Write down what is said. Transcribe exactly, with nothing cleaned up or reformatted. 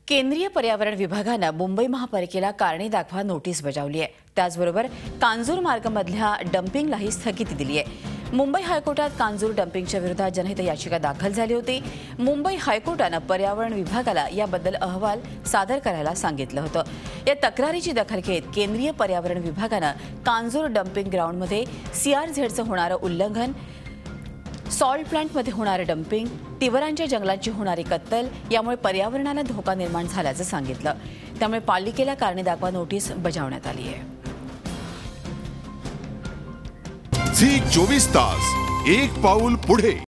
केंद्रीय पर्यावरण विभागाने मुंबई महापालिकेला कारणे दाखवा नोटीस बजावली आहे। त्याचबरोबर कांजूर मार्गामधल्या डंपिंगलाही स्थगिती दिली आहे। मुंबई हायकोर्टात कांजूर डंपिंगच्या विरोधात जनहित याचिका दाखल झाली होती। मुंबई हायकोर्टाने पर्यावरण विभागाला याबद्दल अहवाल सादर करायला सांगितलं होतं। या तक्रारीची दखल घेत केंद्रीय पर्यावरण विभागाने कांजूर डंपिंग ग्राउंडमध्ये सीआरझेडचं होणारं उल्लंघन, सॉल्ट प्लांटमध्ये होणारे डंपिंग, तिवरांच्या जंगलांची होणारी कत्तल यामुळे पर्यावरणाला धोका निर्माण झाल्याचं सांगितलं। त्यामुळे पालिकेला कारणे दाखवा नोटीस बजावण्यात आली आहे। झी चोवीस तास एक पाऊल पुढे।